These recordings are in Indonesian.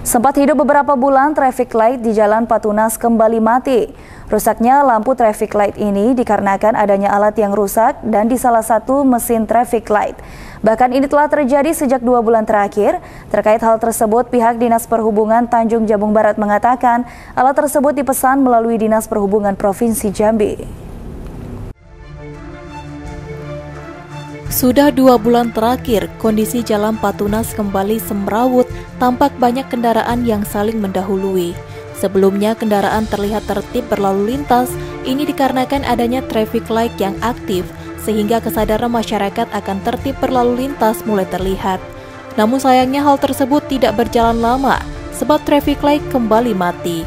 Sempat hidup beberapa bulan, traffic light di Jalan Patunas kembali mati. Rusaknya lampu traffic light ini dikarenakan adanya alat yang rusak dan di salah satu mesin traffic light. Bahkan ini telah terjadi sejak 2 bulan terakhir. Terkait hal tersebut, pihak Dinas Perhubungan Tanjung Jabung Barat mengatakan alat tersebut dipesan melalui Dinas Perhubungan Provinsi Jambi. Sudah 2 bulan terakhir, kondisi Jalan Patunas kembali semrawut, tampak banyak kendaraan yang saling mendahului. Sebelumnya kendaraan terlihat tertib berlalu lintas, ini dikarenakan adanya traffic light yang aktif, sehingga kesadaran masyarakat akan tertib berlalu lintas mulai terlihat. Namun sayangnya hal tersebut tidak berjalan lama, sebab traffic light kembali mati.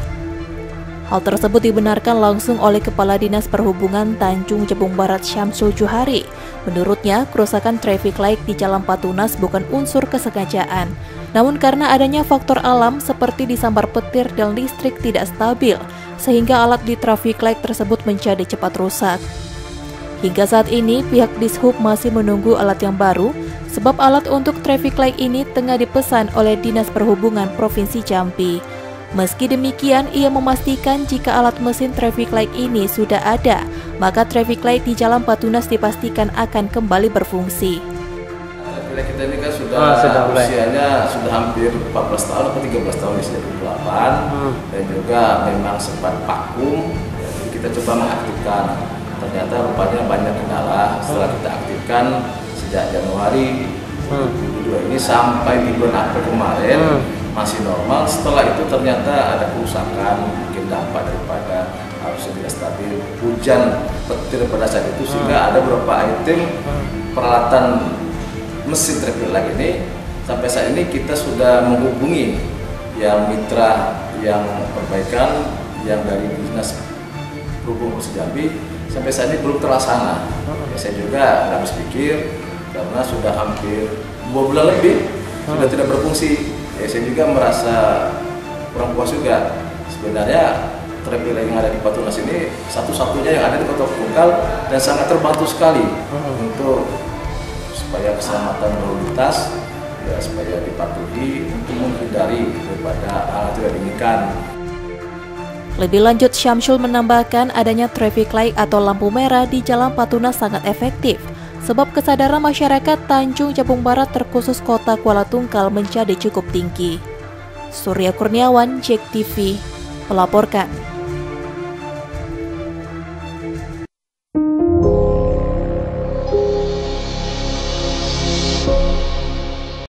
Hal tersebut dibenarkan langsung oleh Kepala Dinas Perhubungan Tanjung Jabung Barat Syamsul Juhari. Menurutnya, kerusakan traffic light di Jalan Patunas bukan unsur kesengajaan, namun karena adanya faktor alam seperti disambar petir dan listrik tidak stabil, sehingga alat di traffic light tersebut menjadi cepat rusak. Hingga saat ini, pihak Dishub masih menunggu alat yang baru, sebab alat untuk traffic light ini tengah dipesan oleh Dinas Perhubungan Provinsi Jambi. Meski demikian, ia memastikan jika alat mesin traffic light ini sudah ada, maka traffic light di Jalan Patunas dipastikan akan kembali berfungsi. Traffic light kita ini kan usianya sudah hampir 14 tahun atau 13 tahun di sejak 2008 dan juga memang sempat vakum. Jadi kita coba mengaktifkan. Ternyata rupanya banyak kendala. Setelah kita aktifkan sejak Januari 2022 ini sampai di bulan April kemarin masih normal. Setelah itu ternyata ada kerusakan, mungkin dampak daripada arus yang tidak stabil, hujan petir pada saat itu, sehingga ada beberapa item peralatan mesin traffic light ini. Sampai saat ini kita sudah menghubungi yang mitra yang perbaikan yang dari Dinas Perhubungan Provinsi Jambi. Sampai saat ini belum terlaksana. Ya, saya juga nggak habis pikir karena sudah hampir 2 bulan lebih sudah tidak berfungsi. Ya, saya juga merasa kurang puas juga. Sebenarnya traffic light yang ada di Patunas ini satu-satunya yang ada di Kota Tunggal dan sangat terbantu sekali untuk supaya keselamatan lalu lintas, ya, supaya dipatuhi untuk menghindari daripada hal tidak diinginkan. Lebih lanjut, Syamsul menambahkan adanya traffic light atau lampu merah di Jalan Patunas sangat efektif, sebab kesadaran masyarakat Tanjung Jabung Barat terkhusus Kota Kuala Tunggal menjadi cukup tinggi. Surya Kurniawan, JEK TV, melaporkan.